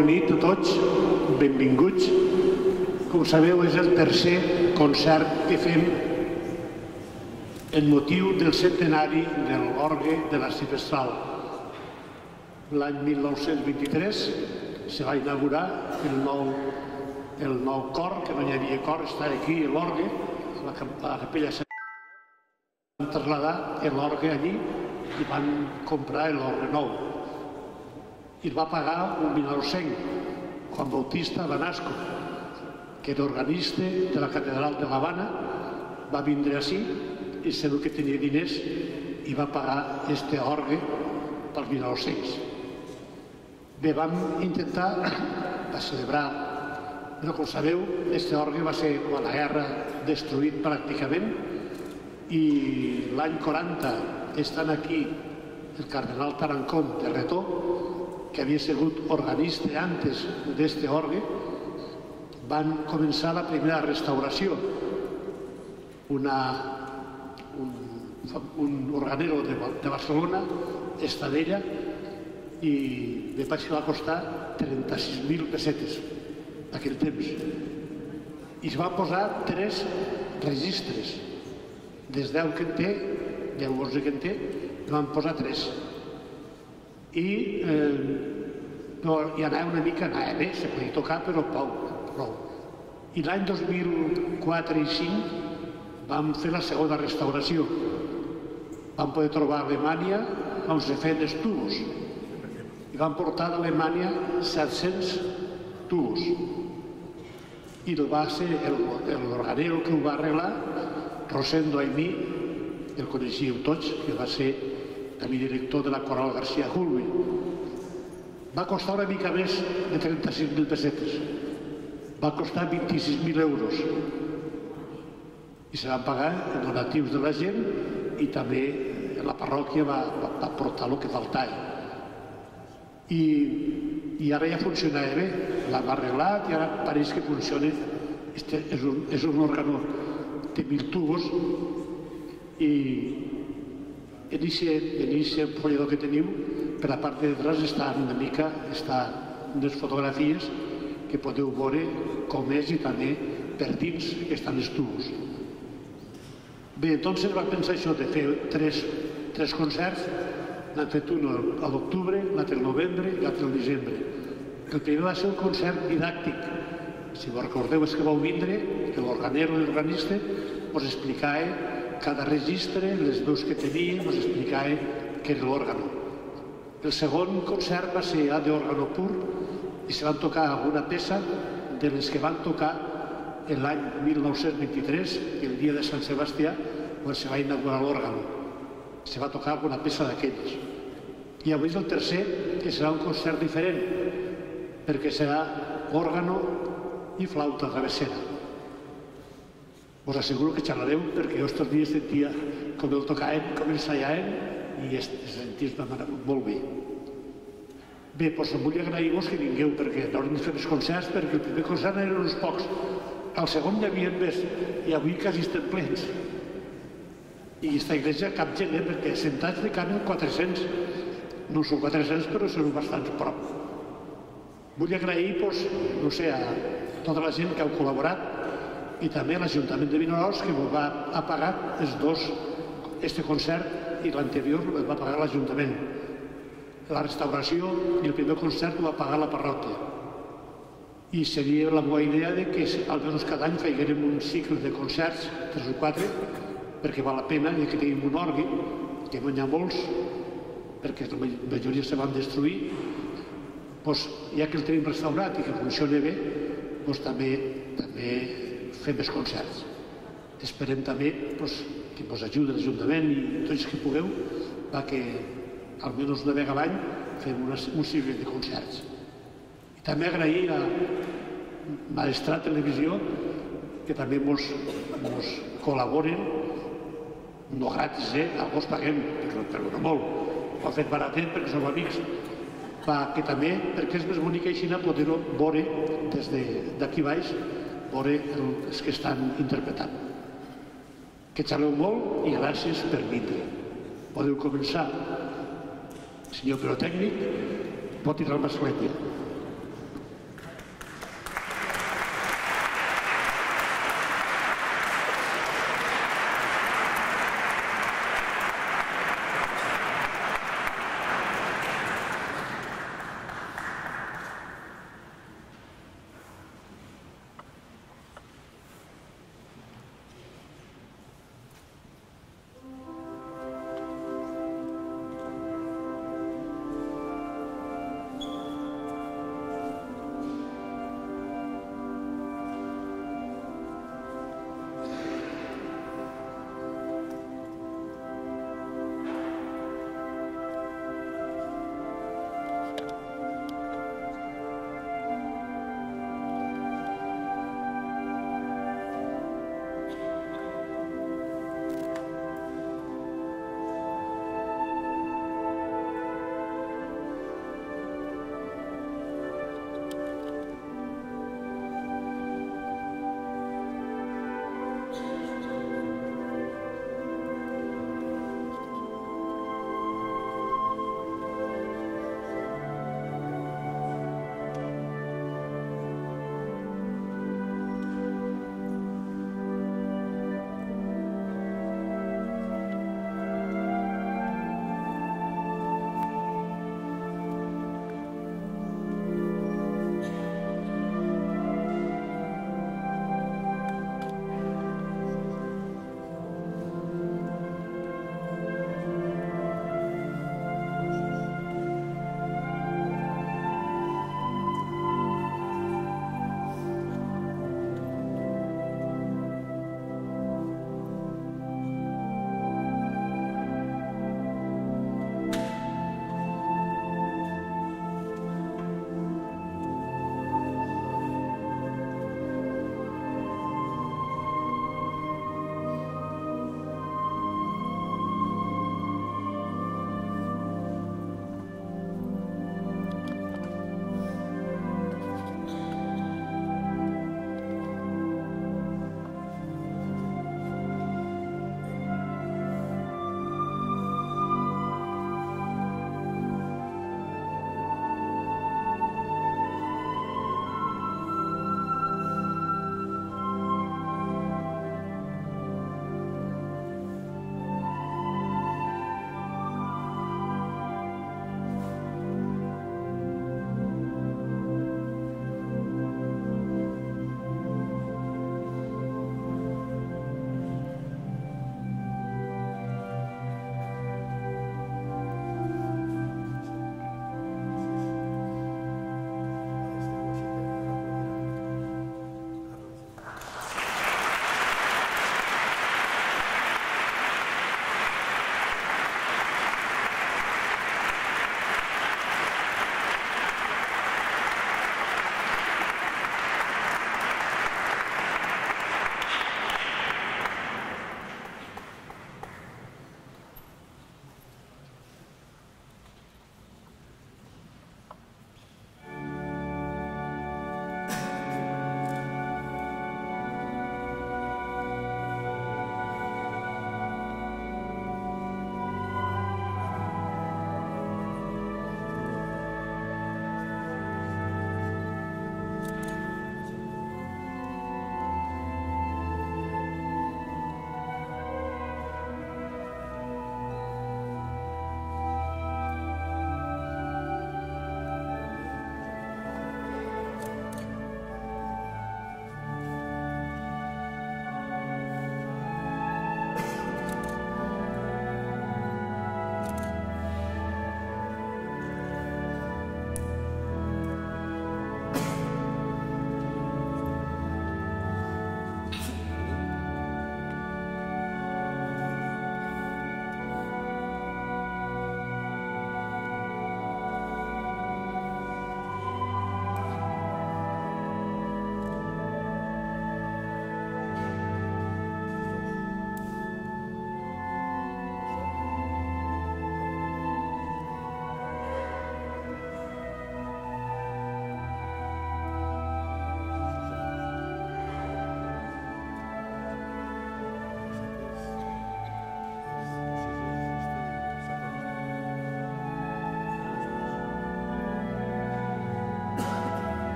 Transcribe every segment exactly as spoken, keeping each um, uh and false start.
bona nit a tots, benvinguts. Com sabeu, és el tercer concert que fem en motiu del centenari de l'orgue de l'Arxiprestral. L'any mil nou-cents vint-i-tres se va inaugurar el nou, el nou cor, que no hi havia cor, està aquí l'orgue, a la capella Sant. Van traslladar l'orgue allí i van comprar l'orgue nou. I el va pagar un minorcenc, Juan Bautista Banasco, que era organista de la catedral de l'Havana, va vindre ací i segur que tenia diners i va pagar este orgue pels minorcencs. Bé, vam intentar celebrar, però com sabeu, este orgue va ser quan la guerra destruït pràcticament i l'any quaranta estan aquí el cardenal Tarancón de Retó, que havia sigut organista antes d'este orgue, van començar la primera restauració. Una, un, un organero de, de Barcelona, Estadella, i me vaig que va costar trenta-sis mil pessetes aquell temps. I es van posar tres registres. Des deu que en té, deu onze que en té, van posar tres. I eh, no, hi anava una mica, anava bé, se podia tocar, però prou. prou. I l'any dos mil quatre i cinc vam fer la segona restauració. Vam poder trobar a Alemanya on se feien els tubos. I vam portar d'Alemanya set-cents tubos. I va ser l'organero que ho va arreglar, Rosendo Aimí, el coneixíeu tots, que va ser també director de la Coral García Hulbe. Va costar una mica més de trenta-sis mil pessetes. Va costar vint-i-sis mil euros. I se van pagar en donatius de la gent i també la parròquia va, va, va portar el que faltava. I, i ara ja funcionava bé. L'hem arreglat i ara pareix que funciona. Este és un, és un òrgano, té mil tubos i en aquest follador que teniu, per la part de darrere està una mica, està unes fotografies que podeu veure com és i també per dins que estan els tubos. Bé, doncs va pensar això de fer tres, tres concerts. N'han fet un a l'octubre, l'altre al novembre i l'altre al desembre. El primer va ser un concert didàctic. Si vos recordeu és que vau vindre, que l'organero i l'organista us explicava cada registre, les veus que tenia, us explicava què era l'òrgano. El segon concert va ser d'òrgano pur i se van tocar alguna peça de les que van tocar l'any mil nou-cents vint-i-tres, el dia de Sant Sebastià, quan se va inaugurar l'òrgano. Se va tocar alguna peça d'aquelles. I avui és el tercer, que serà un concert diferent, perquè serà òrgano i flauta travessera. Us asseguro que xerrareu perquè jo estos dies sentia com el tocaven, com ensajaven i sentir-me molt bé. Bé, doncs em vull agrair-vos que vingueu perquè haurem de fer els concerts perquè el primer concert eren uns pocs. Al segon hi havia més i avui quasi estem plens. I aquesta iglesia cap gent, eh, perquè sentats de caben quatre-cents. No són quatre-cents però són bastants prop. Vull agrair, doncs, no sé, a tota la gent que heu col·laborat i també l'Ajuntament de Vinaròs, que va pagar els dos, este concert i l'anterior el va pagar l'Ajuntament. La restauració i el primer concert ho va pagar la parròquia. I seria la meva idea que almenys cada any feguérem un cicle de concerts, tres o quatre, perquè val la pena que tenim un orgue, que no n'hi ha molts, perquè la majoria se van destruir. Ja que el tenim restaurat i que funciona bé, també fem els concerts. Esperem també que ens ajudi l'Ajuntament i tots que pugueu que almenys una vegada a l'any fem un cicle de concerts. I també agrair a Maestrat Televisió que també ens col·laboren, no gratis, alguns paguem, però no molt. Ho han fet baratet perquè som amics, que també, perquè és més bonic així poder-ho veure des d'aquí baix, veure els que estan interpretant. Que xaleu molt i gràcies per vindre. Podeu començar. Senyor pirotècnic, pot tirar el mascletge.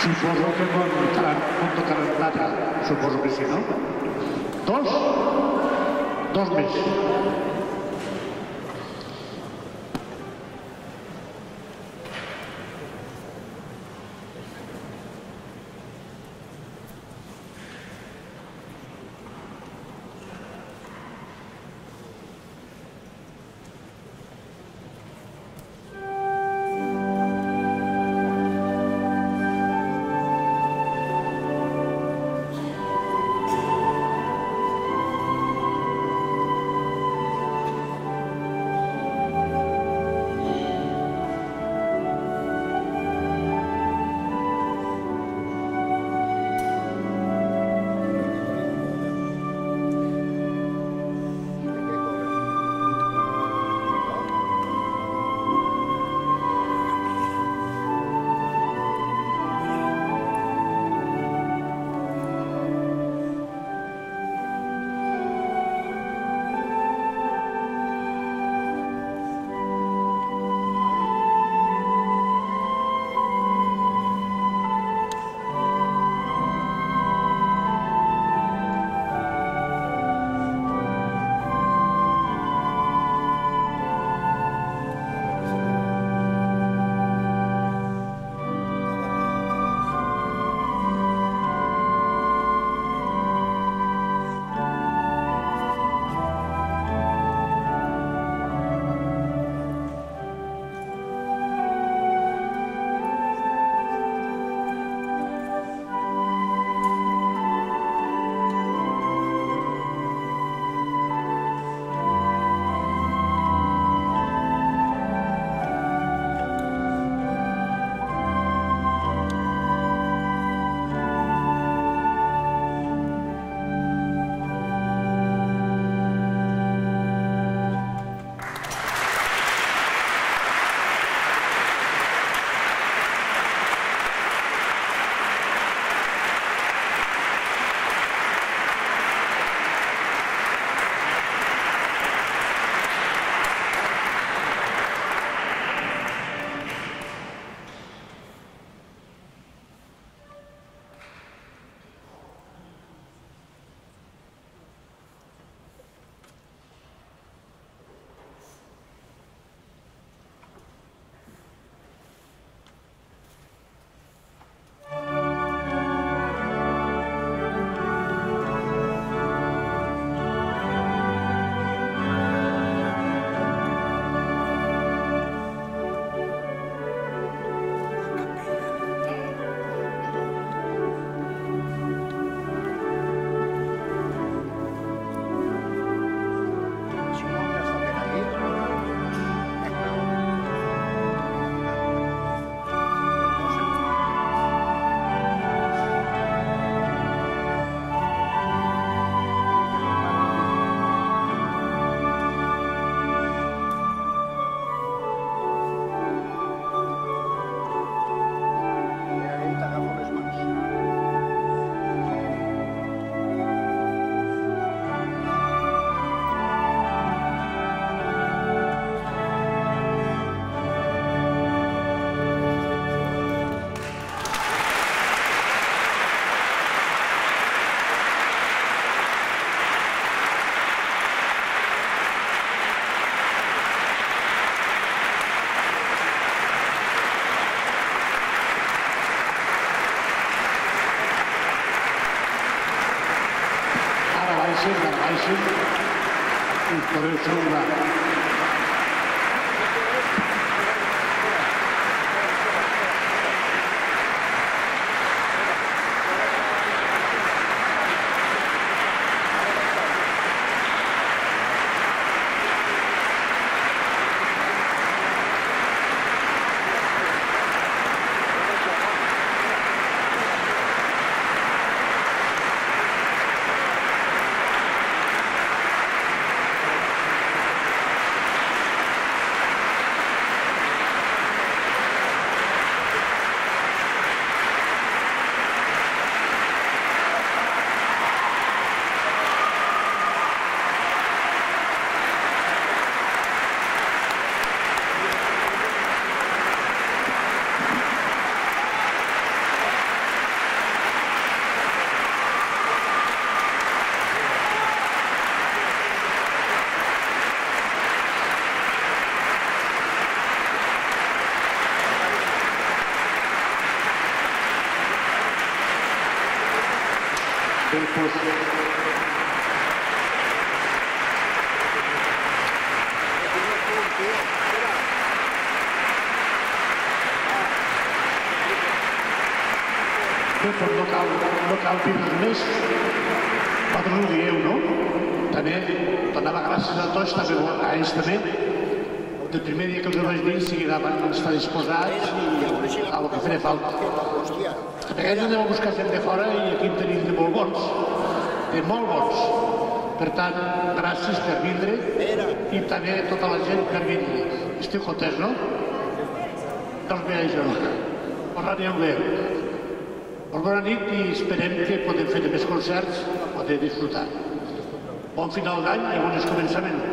Suposo que quan tocaran plata, suposo que sí, no? Dos? Dos més. Por eso va. Bé, doncs... Bé, doncs no cal, no cal dir res més. Vosaltres ho dieu, no? També donava gràcies a tots, també a ells també. Del primer dia que els ho vaig dir, si van estar disposats i a lo que faré falta. Perquè ells anem a buscar gent de fora i aquí en tenim de molt bons, de molt bons. Per tant, gràcies per vindre i també a tota la gent per vindre. Esteu contents, no? Doncs bé, això. Us aneu bé. Molt bona nit i esperem que podem fer més concerts, poder disfrutar. Bon final d'any i bon començament.